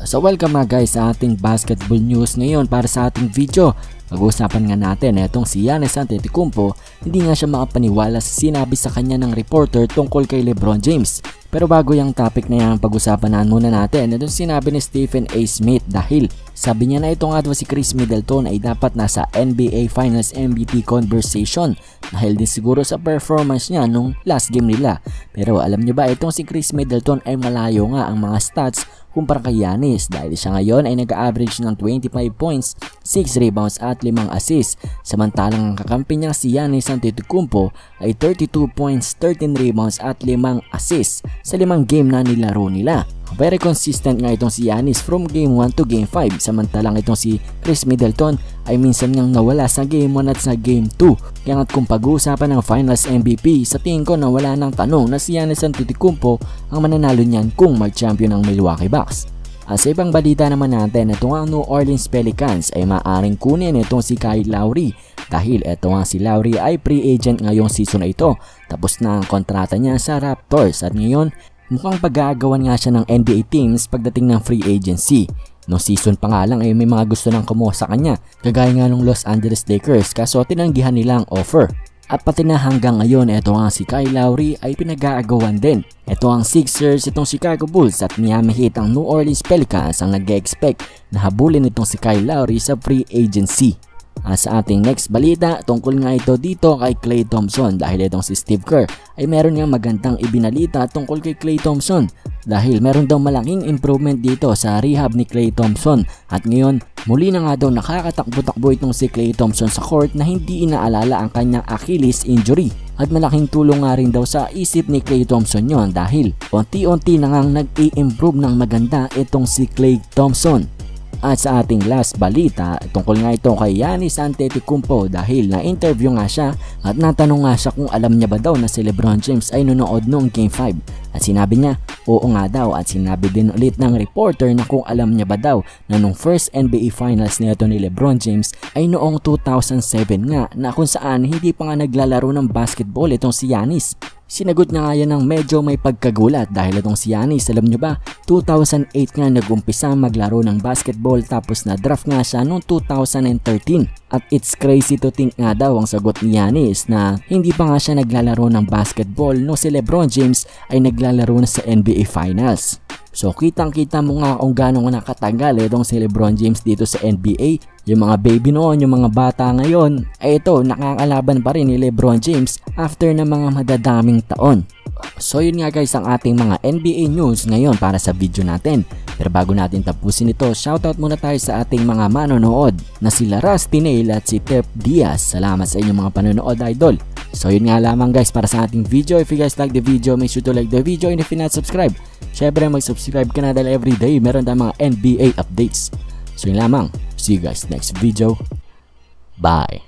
So welcome mga guys sa ating basketball news ngayon. Para sa ating video, pag-uusapan nga natin itong si Giannis Antetokounmpo. Hindi nga siya makapaniwala sa sinabi sa kanya ng reporter tungkol kay LeBron James. Pero bago yung topic na yan, pag-usapan muna natin itong sinabi ni Stephen A. Smith, dahil sabi niya na ito nga daw si Chris Middleton ay dapat nasa NBA Finals MVP conversation dahil din siguro sa performance niya nung last game nila. Pero alam niyo ba, itong si Chris Middleton ay malayo nga ang mga stats kumpara kay Giannis dahil siya ngayon ay nag-average ng 25 points, 6 rebounds at 5 assists. Samantalang ang kakampi niya si Giannis Antetokounmpo ay 32 points, 13 rebounds at 5 assists sa 5 game na nilaro nila. Very consistent nga itong si Giannis from game 1 to game 5, samantalang itong si Chris Middleton ay minsan niyang nawala sa game 1 at sa game 2. Kaya kung pag-uusapan ng Finals MVP, sa tingin ko na wala nang tanong na si Giannis Antetokounmpo ang mananalo niyan kung mag-champion ng Milwaukee Bucks. At sa ibang balita naman natin, ito nga New Orleans Pelicans ay maaaring kunin itong si Kyle Lowry dahil ito nga si Lowry ay free agent ngayong season na ito. Tapos na ang kontrata niya sa Raptors at ngayon mukhang pag-aagawan nga siya ng NBA teams pagdating ng free agency. Noong season pa nga lang ay may mga gusto nang kumuha sa kanya, kagaya nga ng Los Angeles Lakers, kaso tinanggihan nila ang offer. At pati na hanggang ngayon, ito nga si Kyle Lowry ay pinag-aagawan din. Ito ang Sixers, itong Chicago Bulls at Miami Heat, ang New Orleans Pelicans ang nag-expect na habulin itong si Kyle Lowry sa free agency. At sa ating next balita, tungkol nga ito dito kay Klay Thompson dahil itong si Steve Kerr ay meron nga magandang ibinalita tungkol kay Klay Thompson dahil meron daw malaking improvement dito sa rehab ni Klay Thompson at ngayon muli na nga daw nakakatakbo-takbo itong si Klay Thompson sa court na hindi inaalala ang kanyang Achilles injury. At malaking tulong nga rin daw sa isip ni Klay Thompson yon dahil unti-unti na ngang nag-i-improve ng maganda itong si Klay Thompson. At sa ating last balita, tungkol nga ito kay Giannis Antetokounmpo dahil na-interview nga siya at natanong nga siya kung alam niya ba daw na si LeBron James ay nunood noong Game 5. At sinabi niya, oo nga daw, at sinabi din ulit ng reporter na kung alam niya ba daw na nung first NBA Finals nito ni LeBron James ay noong 2007 nga na kung saan hindi pa nga naglalaro ng basketball itong si Giannis. Sinagot niya nga yan ng medyo may pagkagulat dahil itong si Giannis, alam nyo ba, 2008 nga nag-umpisa maglaro ng basketball tapos na-draft nga siya noong 2013. At it's crazy to think nga daw ang sagot ni Giannis na hindi pa nga siya naglalaro ng basketball no si LeBron James ay naglalaro na sa NBA Finals. So kitang-kita mo nga kung gano'ng nakatagal itong si LeBron James dito sa NBA. Yung mga baby noon, yung mga bata ngayon, ay ito, nakakalaban pa rin ni LeBron James after ng mga madadaming taon. So yun nga guys ang ating mga NBA news ngayon para sa video natin. Pero bago natin tapusin ito, shoutout muna tayo sa ating mga manonood na sila Rusty Nail at si Tep Diaz. Salamat sa inyong mga panonood, idol. So yun nga lamang guys para sa ating video. If you guys like the video, make sure to like the video, and if you not subscribe, syempre mag-subscribe ka na dahil everyday meron tayong mga NBA updates. So yun lamang. See you guys next video. Bye.